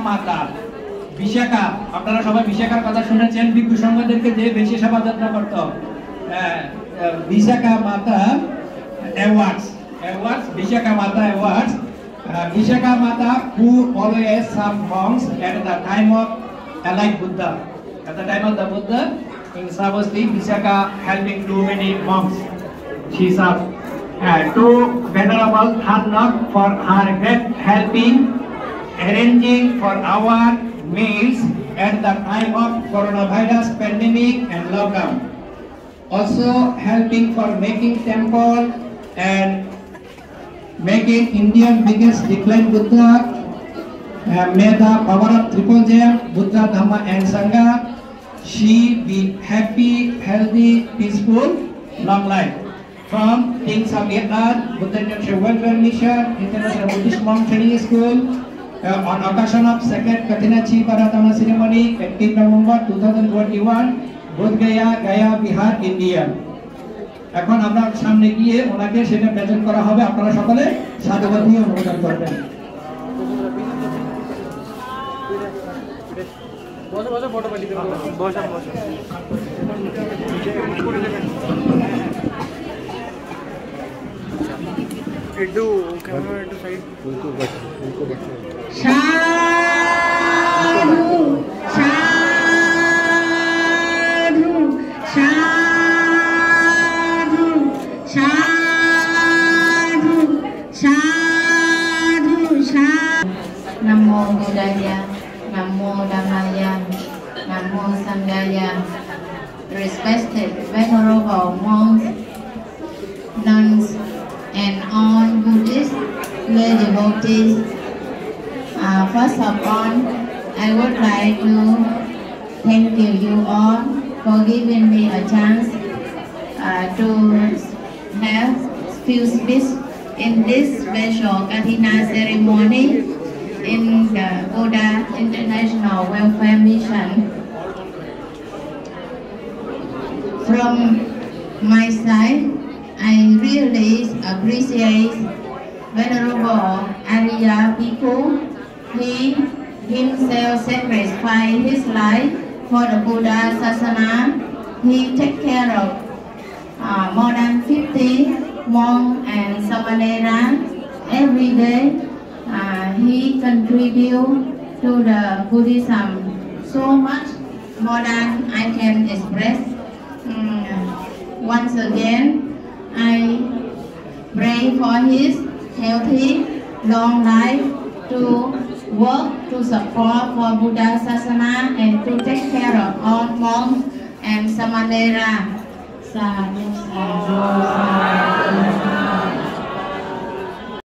মাতা বিশাখা, আপনারা সবাই বিশাখার কথা শুনেছেন, ভিক্ষু সংঘদেরকে যে বেশি সেবা যত্ন করত। Vishakha Mata awards, Vishaka Mata Awards. Vishaka Mata who always served monks at the time of Allied Buddha. At the time of the Buddha in Sarvasti, Vishaka helping too many monks. She served. To Venerable Tharnak for her great helping, arranging for our meals at the time of coronavirus pandemic and lockdown. Also helping for making temple and making Indian biggest decline Buddha. May the power of Triple J, Buddha, Dhamma and Sangha, she be happy, healthy, peaceful, long life. From Kings of Earth, Buddha International Welfare Mission, International Buddhist Monk Training School, on occasion of second Katinachi Paratama ceremony, 18 November 2021, Bodh Gaya, Gaya, Bihar, India. এখন আমরা সামনে গিয়ে ওনাকে সেটা present করা হবে, আপনারা সকলে সাধুবাদ দিয়ে অনুমোদন করবেন। একটু ক্যামেরা একটু সাইড সাধু সাধু সাধু সাধু সাধু সাধু। Namo Buddhaya, Namo Dhammaya, Namo Sanghaya. Respected venerable monks, nuns, and all Buddhist lay devotees. First of all, I would like to thank you all for giving me a chance to have few speech in this special Kathina ceremony in the Buddha International Welfare Mission. From my side, I really appreciate Venerable Arya Bhikkhu. He himself sacrificed his life for the Buddha Sasana. He take care of more than 50 monks and samanera every day. He contribute to the Buddhism so much more than I can express. Once again, I pray for his healthy, long life to work to support for Buddha Sasana and to take care of all monks and samanera. Sadhu, sadhu,